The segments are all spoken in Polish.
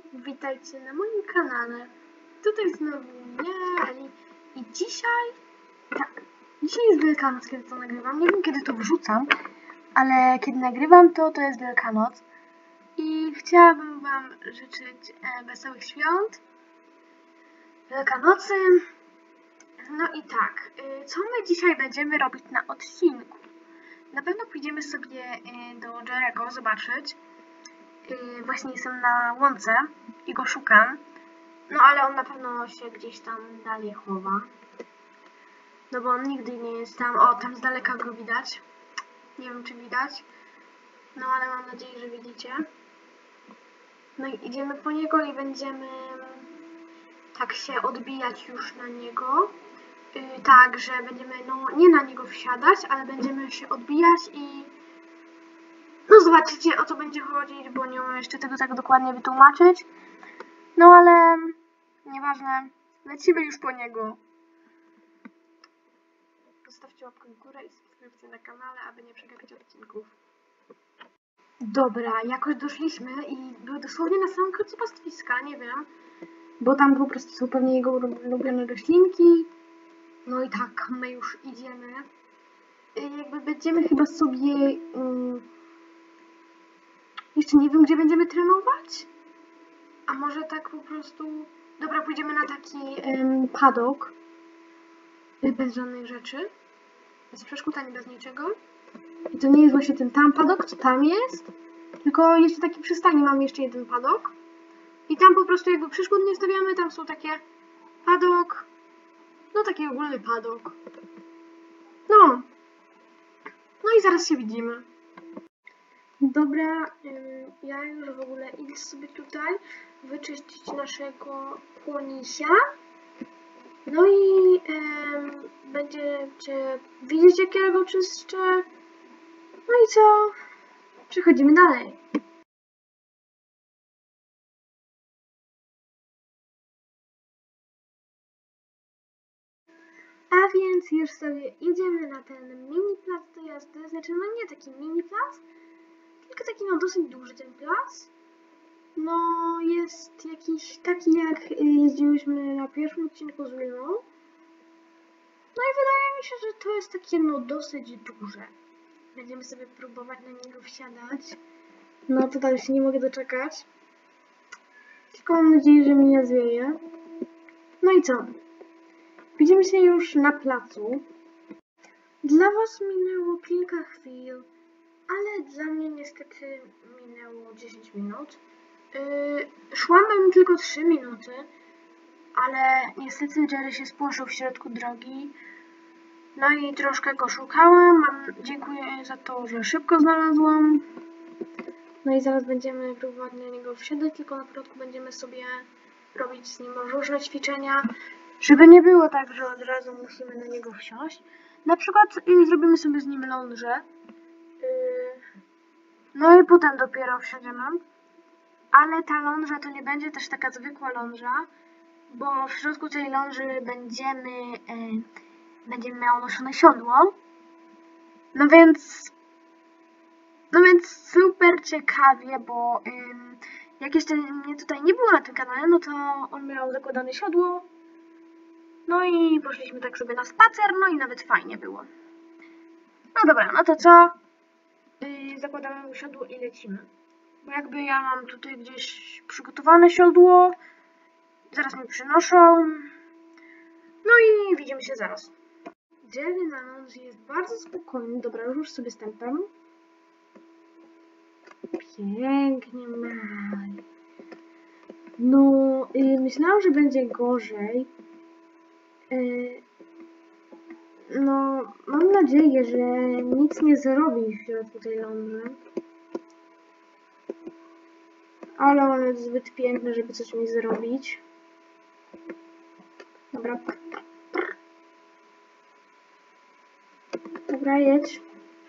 Witajcie na moim kanale. Tutaj znowu ja, Ali. I dzisiaj jest Wielkanoc, kiedy to nagrywam. Nie wiem, kiedy to wrzucam, ale kiedy nagrywam to jest Wielkanoc. I chciałabym wam życzyć wesołych świąt, Wielkanocy. No i tak, co my dzisiaj będziemy robić na odcinku? Na pewno pójdziemy sobie do Jerry'ego zobaczyć. Właśnie jestem na łące i go szukam. No ale on na pewno się gdzieś tam dalej chowa. No bo on nigdy nie jest tam. O, tam z daleka go widać. Nie wiem, czy widać. No ale mam nadzieję, że widzicie. No i idziemy po niego i będziemy tak się odbijać już na niego. Tak, że będziemy nie na niego wsiadać, ale będziemy się odbijać i no zobaczycie, o co będzie chodzić, bo nie umiem jeszcze tego tak dokładnie wytłumaczyć. No ale nieważne, lecimy już po niego. Zostawcie łapkę w górę i subskrypcję na kanale, aby nie przegapić odcinków. Dobra, jakoś doszliśmy i były dosłownie na samym końcu pastwiska, nie wiem. Bo tam po prostu są pewnie jego ulubione roślinki. No i tak, my już idziemy. Jakby będziemy chyba sobie... jeszcze nie wiem, gdzie będziemy trenować. A może tak po prostu... Dobra, pójdziemy na taki paddock. Bez żadnych rzeczy. Bez przeszkód ani bez niczego. I to nie jest właśnie ten tam paddock, co tam jest. Tylko jeszcze taki przystani mam jeszcze jeden paddock. I tam po prostu jakby przeszkód nie stawiamy, tam są takie paddock. No taki ogólny paddock. No. No i zaraz się widzimy. Dobra, ja już w ogóle idę sobie tutaj wyczyścić naszego płonisia. No i będziecie widzieć, jak ja go czyszczę. No i co? Przechodzimy dalej. A więc już sobie idziemy na ten mini plac do jazdy. Znaczy, no nie taki mini plac, tylko taki dosyć duży ten plac. No jest jakiś taki, jak jeździłyśmy na pierwszym odcinku z Liną. No i wydaje mi się, że to jest takie dosyć duże. Będziemy sobie próbować na niego wsiadać. No to się nie mogę doczekać. Tylko mam nadzieję, że mi nie zwieje. No i co? Widzimy się już na placu. Dla was minęło kilka chwil, ale dla mnie niestety minęło 10 minut. Szłam tylko 3 minuty, ale niestety Jerry się spłoszył w środku drogi. No i troszkę go szukałam. Dziękuję za to, że szybko znalazłam. No i zaraz będziemy próbować na niego wsiadać, tylko na początku będziemy sobie robić z nim różne ćwiczenia, żeby nie było tak, że od razu musimy na niego wsiąść. Na przykład zrobimy sobie z nim lążę. No i potem dopiero wsiądziemy. Ale ta ląża to nie będzie też taka zwykła ląża, bo w środku tej ląży będzie miało noszone siodło. No więc super ciekawie, bo jak jeszcze mnie tutaj nie było na tym kanale, no to on miał zakładane siodło. No i poszliśmy tak sobie na spacer, no i nawet fajnie było. No dobra, no to co? Zakładamy mu siodło i lecimy. Bo jakby ja mam tutaj gdzieś przygotowane siodło. Zaraz mi przynoszą. No i widzimy się zaraz. Jerry na noc jest bardzo spokojny. Dobra, już sobie stępem. Pięknie, Maj. No, myślałam, że będzie gorzej. No, mam nadzieję, że nic nie zrobi w środku tej ląży. Ale on jest zbyt piękny, żeby coś mi zrobić. Dobra. Dobra, jedź.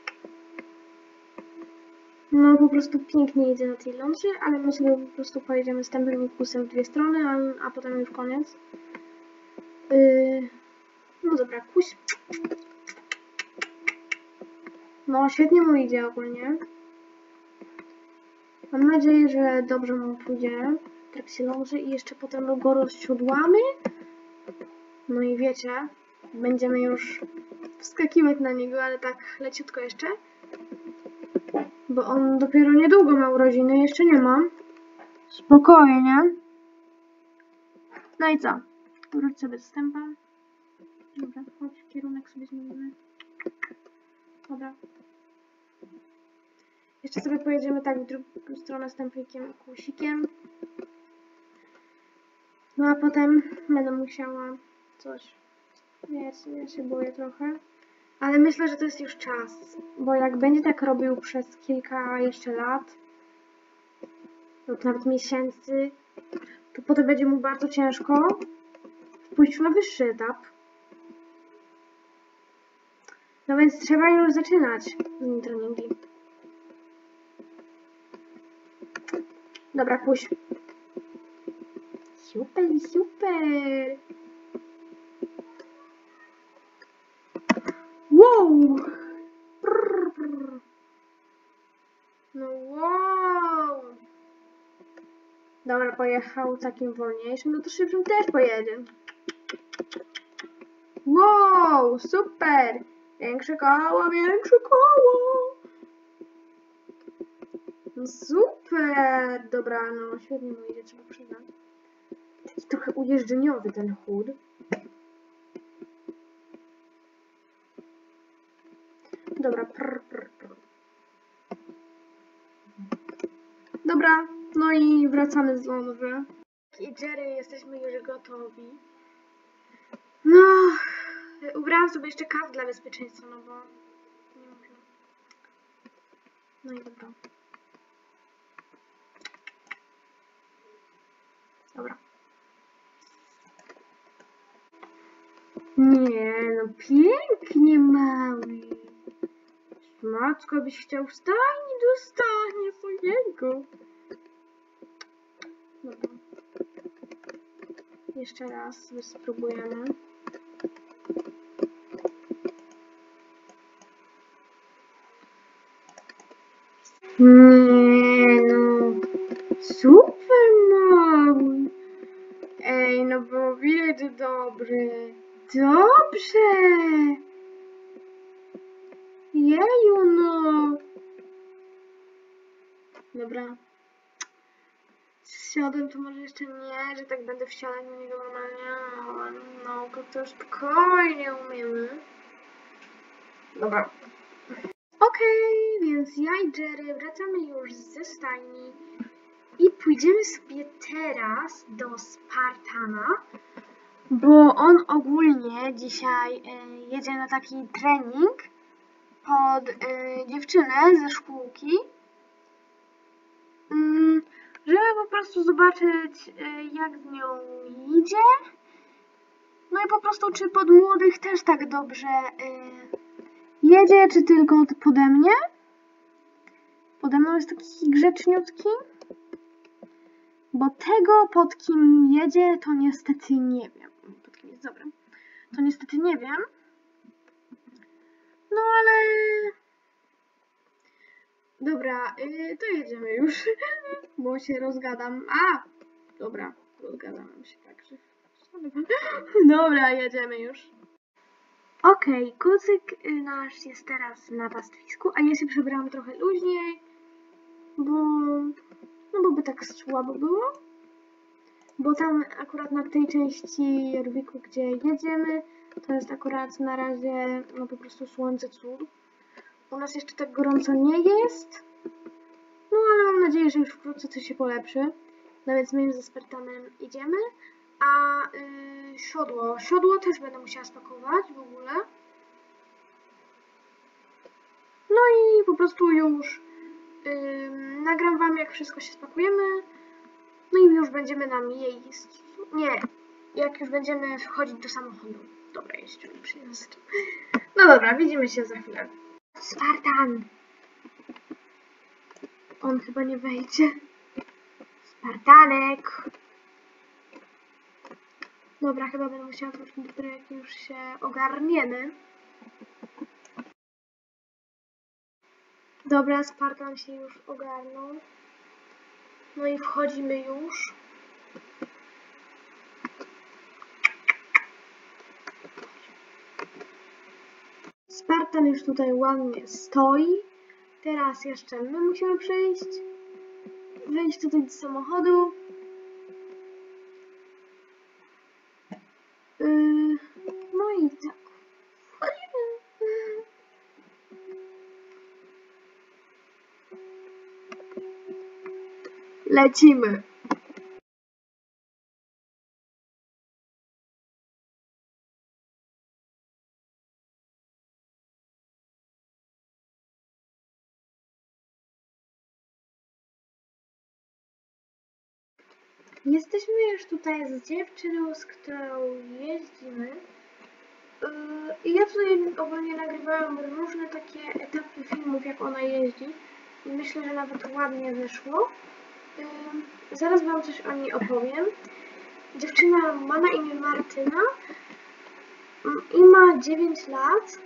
No, po prostu pięknie jedzie na tej ląży, ale my sobie po prostu pojedziemy z tempem i kusem w dwie strony, a potem już koniec. No dobra, kuś. No, świetnie mu idzie ogólnie. Mam nadzieję, że dobrze mu pójdzie. tak się ląży i jeszcze potem go rozsiodłamy. No i wiecie, będziemy już wskakiwać na niego, ale tak leciutko jeszcze. Bo on dopiero niedługo ma urodziny, jeszcze nie ma. Spokojnie. No i co? Wróć sobie z tempa. Dobra, chodź, kierunek sobie zmienimy. Dobra. Jeszcze sobie pojedziemy tak w drugą stronę z templikiem, kłusikiem. No a potem będę musiała coś. Wiecie, ja się boję trochę. Ale myślę, że to jest już czas. Bo jak będzie tak robił przez kilka jeszcze lat, lub nawet miesięcy, to potem będzie mu bardzo ciężko pójść na wyższy etap. No więc trzeba już zaczynać z nim treningi. Dobra, puść. Super, super. Wow! Brr, brr. No wow! Dobra, pojechał takim wolniejszym, no to szybszym też pojedzie. Wow, super! Większe koło, większe koło! No super! Dobra, no świetnie mu idzie, trzeba przyznać. Taki trochę ujeżdżeniowy ten chód. Dobra, prr, prr, prr. Dobra, no i wracamy z ląży. I Jerry, jesteśmy już gotowi. No, ubrałam sobie jeszcze kask dla bezpieczeństwa, no bo nie można. No i dobra. Dobra. Nie, no pięknie, mały. Matko, byś chciał wstać, dostanie swojego. Dobra. Jeszcze raz sobie spróbujemy. Nie, no. Super, mały. Ej, no bo widać, że dobrze. Dobrze. Jeju, no. Dobra. Z siodłem to może jeszcze nie, że tak będę wsiadać na niego normalnie. No, to spokojnie umiemy. Dobra. Okej, więc ja i Jerry wracamy już ze stajni i pójdziemy sobie teraz do Spartana, bo on ogólnie dzisiaj jedzie na taki trening pod dziewczynę ze szkółki, żeby po prostu zobaczyć, jak z nią idzie. No i po prostu, czy pod młodych też tak dobrze jedzie, czy tylko pode mnie. Pode mną jest taki grzeczniutki. Bo tego, pod kim jedzie, to niestety nie wiem. Pod kim jest dobrym. To niestety nie wiem. No ale... Dobra, to jedziemy już. Bo się rozgadam. A! Dobra, rozgadam się także. Dobra, jedziemy już. Okej, kucyk nasz jest teraz na pastwisku, a ja się przebrałam trochę luźniej, bo... No bo by tak słabo było. Bo tam akurat na tej części Jorwiku, gdzie jedziemy, to jest akurat na razie no po prostu słońce cud. U nas jeszcze tak gorąco nie jest. No ale mam nadzieję, że już wkrótce coś się polepszy. No więc my ze Spartanem idziemy. A siodło też będę musiała spakować w ogóle. No i po prostu już nagram wam, jak wszystko się spakujemy. No i już będziemy na miejscu. Nie, jak już będziemy wchodzić do samochodu. Dobra, jeszcze mi przyjazd. No dobra, widzimy się za chwilę. Spartan! On chyba nie wejdzie. Spartanek! Dobra, chyba będę musiała wrócić dopiero jak już się ogarniemy. Dobra, Spartan się już ogarnął. No i wchodzimy już. Spartan już tutaj ładnie stoi. Teraz jeszcze my musimy wejść tutaj do samochodu. No i tak. Lecimy. Jesteśmy już tutaj z dziewczyną, z którą jeździmy. I ja tutaj ogólnie nagrywałam różne takie etapy filmów, jak ona jeździ. I myślę, że nawet ładnie wyszło. Zaraz wam coś o niej opowiem. Dziewczyna ma na imię Martyna i ma 9 lat.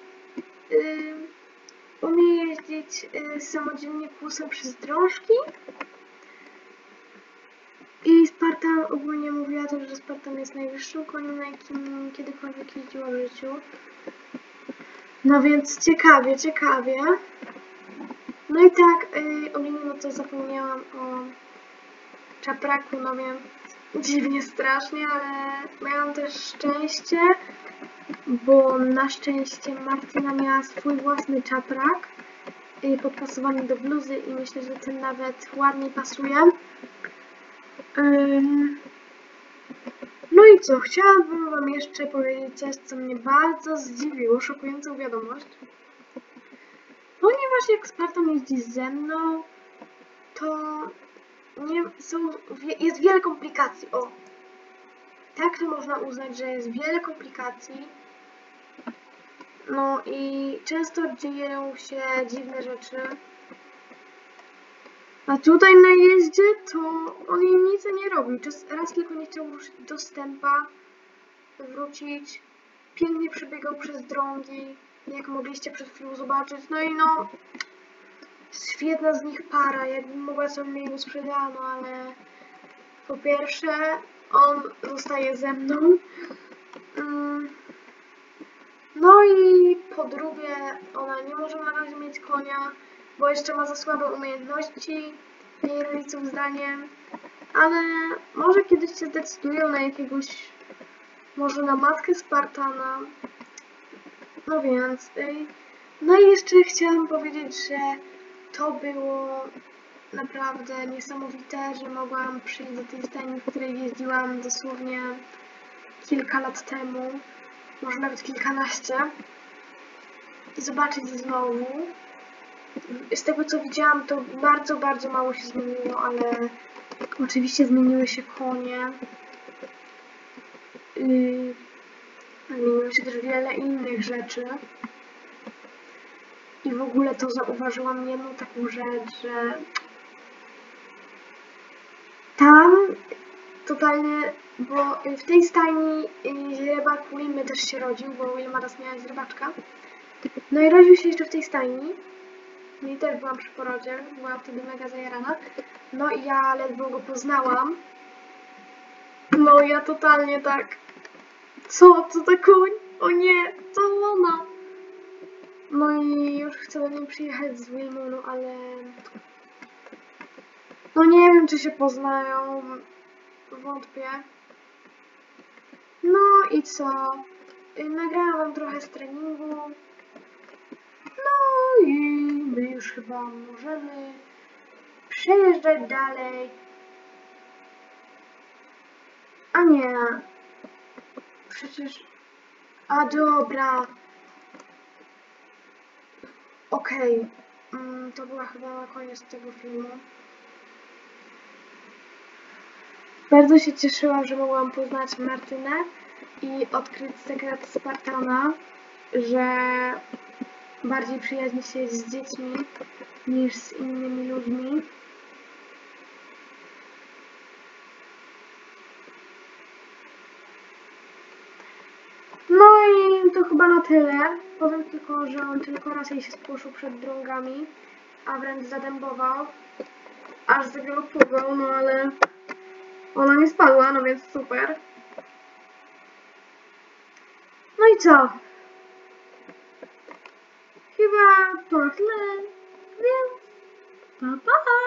Umie jeździć samodzielnie kłusem przez drążki. I Spartan ogólnie mówiła też, że Spartan jest najwyższym koniem, na jakim kiedykolwiek jeździła w życiu. No więc ciekawie. No i tak, ogólnie no to zapomniałam o czapraku, no wiem, dziwnie strasznie, ale miałam też szczęście, bo na szczęście Martyna miała swój własny czaprak podpasowany do bluzy i myślę, że ten nawet ładnie pasuje. No i co, chciałabym wam jeszcze powiedzieć coś, co mnie bardzo zdziwiło, szokującą wiadomość. Ponieważ jak Spartan jeździ ze mną, to jest wiele komplikacji. O, tak to można uznać, że jest wiele komplikacji. No i często dzieją się dziwne rzeczy. A tutaj na jeździe to on jej nic nie robił. Raz tylko nie chciał ruszyć do stępa, wrócić. Pięknie przebiegał przez drągi, jak mogliście przed chwilą zobaczyć. No i no, świetna z nich para. Jakbym mogła sobie mieć sprzedano, ale po pierwsze on zostaje ze mną. No i po drugie ona nie może na razie mieć konia, bo jeszcze ma za słabe umiejętności, jej rodziców zdaniem, ale może kiedyś się zdecydują na jakiegoś, może na matkę Spartana. No więc, no i jeszcze chciałam powiedzieć, że to było naprawdę niesamowite, że mogłam przyjść do tej stajni, w której jeździłam dosłownie kilka lat temu, może nawet kilkanaście, i zobaczyć znowu. Z tego co widziałam, to bardzo mało się zmieniło, ale oczywiście zmieniły się konie. Zmieniło się też wiele innych rzeczy. I w ogóle to zauważyłam jedną taką rzecz, że tam totalnie, bo w tej stajni źrebak Wilmy też się rodził, bo Wilma raz miała źrebaczka. No i rodził się jeszcze w tej stajni. No i też byłam przy porodzie, byłam wtedy mega zajarana. No i ja ledwo go poznałam. No ja totalnie tak, co za koń? O nie, co ona? No i już chcę do niej przyjechać z Wilmą, no ale no nie wiem, czy się poznają, wątpię. No i co? Nagrałam wam trochę z treningu. No i my już chyba możemy przejeżdżać dalej. A nie. Przecież... A dobra. Okej. To była chyba na koniec tego filmu. Bardzo się cieszyłam, że mogłam poznać Martynę i odkryć sekret Spartana, że bardziej przyjaźni się z dziećmi niż z innymi ludźmi. No i to chyba na tyle. Powiem tylko, że on tylko raz jej się spłoszył przed drągami, a wręcz zadębował, aż zagalopował, no ale ona nie spadła, no więc super. No i co? to na tyle, więc pa pa!